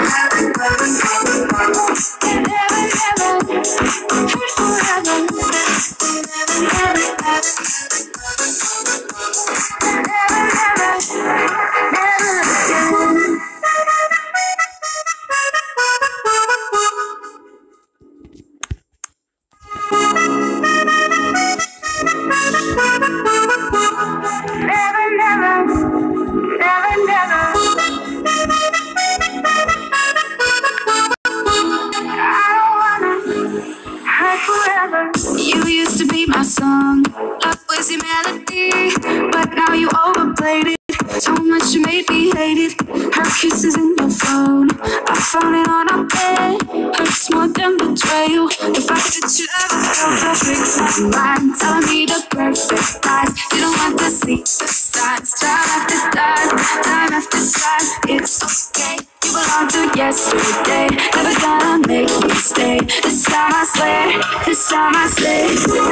You used to be my song, love was your melody, but now you overplayed it. So much you made me hate it. Her kisses in your phone, I found it on our bed. Hurts more than betrayal. The fact that you ever felt her breaks my mind, telling me the perfect lies. You don't want to see the signs. Time after time, time after time. It's okay, you belong to yesterday. Never gonna make me stay. This time I swear, this time I swear.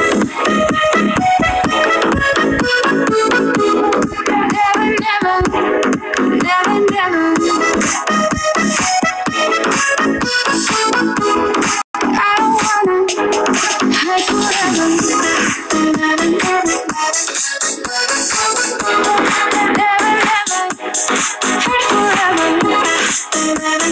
Never, never, never, never. I don't wanna hurt forever. Never, never, never, never hurt forever. Never,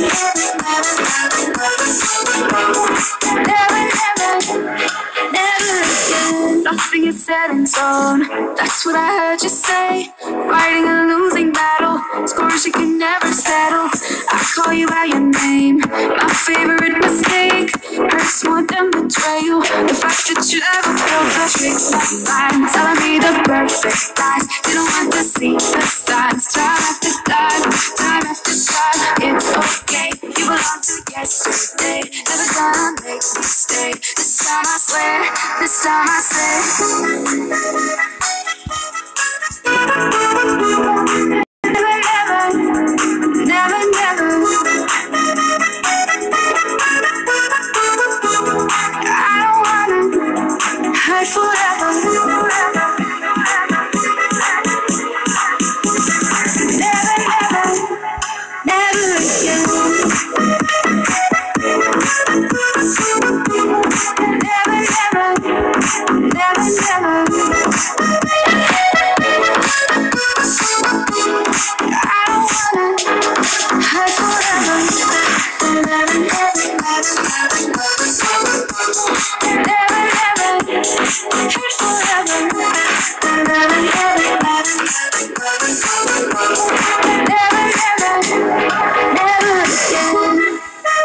never again. Nothing is set in stone. That's what I heard you say. Fighting a losing battle, scores you can never settle. I call you by your name, my favorite mistake. Hurts more than betrayal. The fact that you ever felt the breaks my mind, telling me the perfect lies. You don't want to see the signs. Time after time, time after time. It's okay, you belong to yesterday. Never gonna make me stay. This time I swear, this time I say. Never, never, never, never. I don't wanna hurt forever. Never, never, never again. Never, never, never, never. I don't wanna hurt forever. Never, never, never, never hurt forever. Never, never, never again.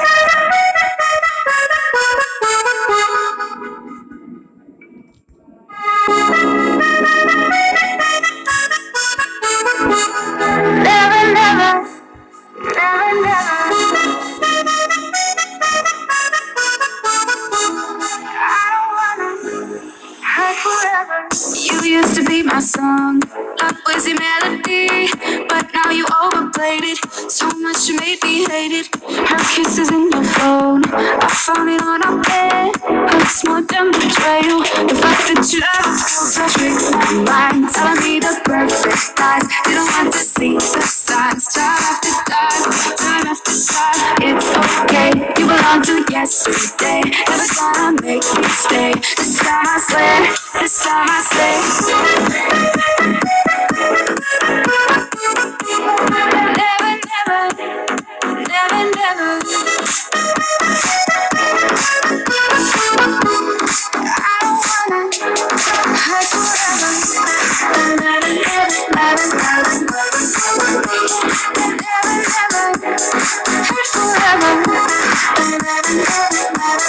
Never, never, never, never. I don't wanna hurt forever. You used to be my song, love was your melody, but now you overplayed it. So much you made me hate it. Her kisses in your phone, I found it on our bed. Hurts more than betrayal. The fact that you ever felt her breaks my mind, telling me the perfect lies. You don't want to see the signs. Time after time, time after time. It's okay, you belong to yesterday. Never gonna make me stay. This time I swear, this time I say. Never, never, never, never. I don't wanna hurt forever. Never, never, never, never. Never, never hurt forever. Never, never,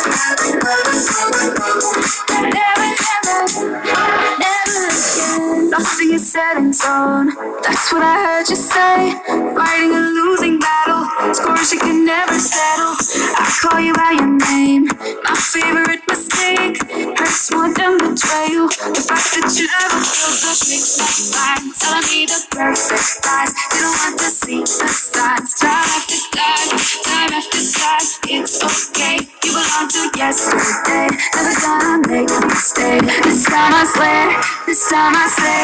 never again. Nothing is set in stone. That's what I heard you say. Fighting a losing battle, scores you can never settle. I call you by your name, my favorite mistake. Hurts more than betrayal. The fact that you ever felt the breaks my mind, telling me the perfect lies. You don't want to see the signs. Time after time, time after time. It's okay, you belong to yesterday. Never gonna make me stay. This time I swear, this time I say.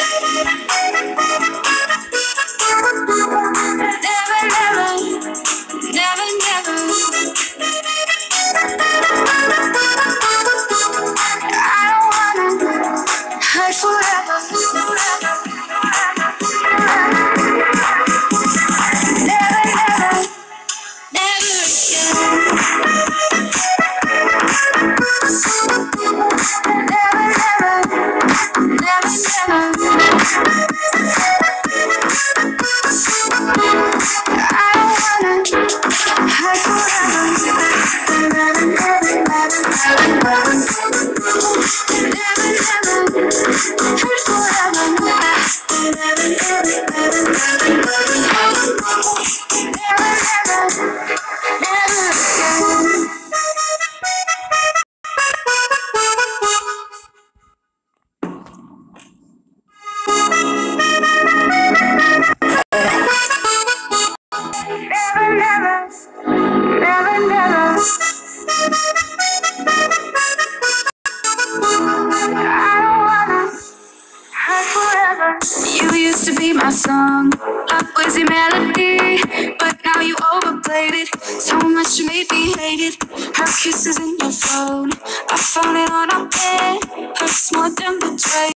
Never, never, used to be my song. Love was your melody, but now you overplayed it. So much you made me hate it. Her kisses in your phone, I found it on our bed. Hurts more than betrayal.